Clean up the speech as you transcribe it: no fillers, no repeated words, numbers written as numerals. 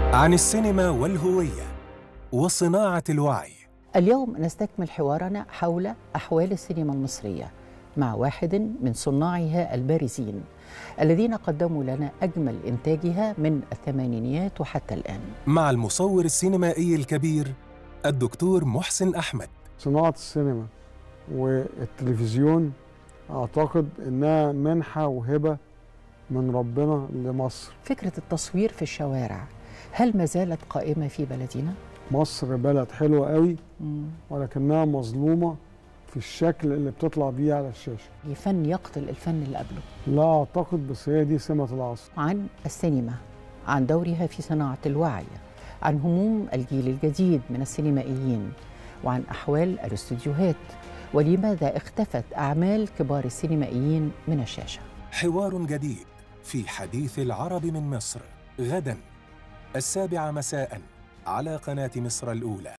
عن السينما والهوية وصناعة الوعي. اليوم نستكمل حوارنا حول أحوال السينما المصرية مع واحد من صناعها البارزين الذين قدموا لنا أجمل إنتاجها من الثمانينيات وحتى الآن، مع المصور السينمائي الكبير الدكتور محسن أحمد. صناعة السينما والتلفزيون أعتقد إنها منحة وهبة من ربنا لمصر. فكرة التصوير في الشوارع هل ما زالت قائمة في بلدنا؟ مصر بلد حلوة قوي ولكنها مظلومة في الشكل اللي بتطلع بيه على الشاشة. الفن يقتل الفن اللي قبله. لا أعتقد، بس هي دي سمة العصر. عن السينما، عن دورها في صناعة الوعي، عن هموم الجيل الجديد من السينمائيين، وعن أحوال الاستوديوهات، ولماذا اختفت أعمال كبار السينمائيين من الشاشة. حوار جديد في حديث العرب من مصر، غداً 7:00 مساءً على قناة مصر الأولى.